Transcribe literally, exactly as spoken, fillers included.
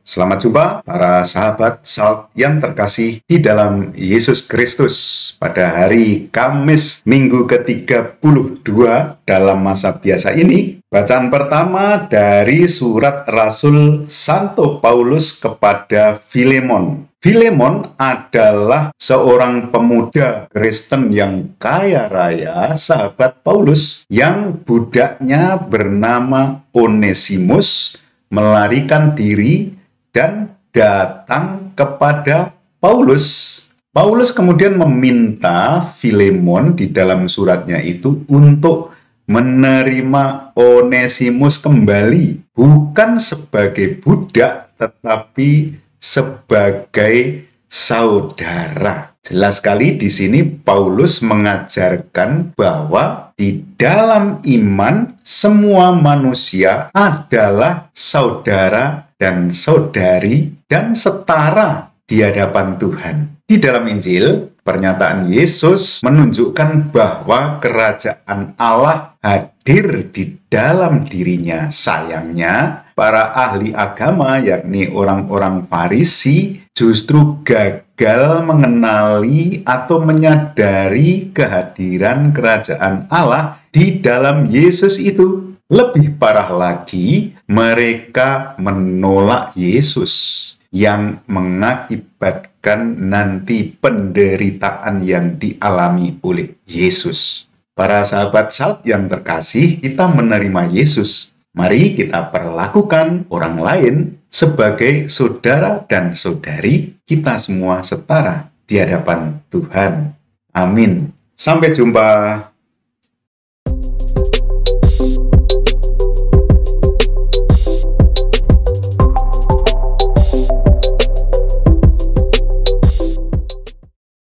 Selamat jumpa para sahabat Salt yang terkasih di dalam Yesus Kristus pada hari Kamis minggu ke tiga puluh dua dalam masa biasa ini. Bacaan pertama dari surat Rasul Santo Paulus kepada Filemon. Filemon adalah seorang pemuda Kristen yang kaya raya, sahabat Paulus, yang budaknya bernama Onesimus melarikan diri dan datang kepada Paulus. Paulus kemudian meminta Filemon di dalam suratnya itu untuk menerima Onesimus kembali, bukan sebagai budak, tetapi sebagai saudara. Jelas sekali di sini Paulus mengajarkan bahwa di dalam iman semua manusia adalah saudara dan saudari dan setara di hadapan Tuhan. Di dalam Injil, pernyataan Yesus menunjukkan bahwa kerajaan Allah hadir di dalam dirinya. Sayangnya, para ahli agama, yakni orang-orang Farisi, justru gagal mengenali atau menyadari kehadiran kerajaan Allah di dalam Yesus itu. Lebih parah lagi, mereka menolak Yesus yang mengakibatkan nanti penderitaan yang dialami oleh Yesus. Para sahabat Salt yang terkasih, kita menerima Yesus. Mari kita perlakukan orang lain sebagai saudara dan saudari, kita semua setara di hadapan Tuhan. Amin. Sampai jumpa.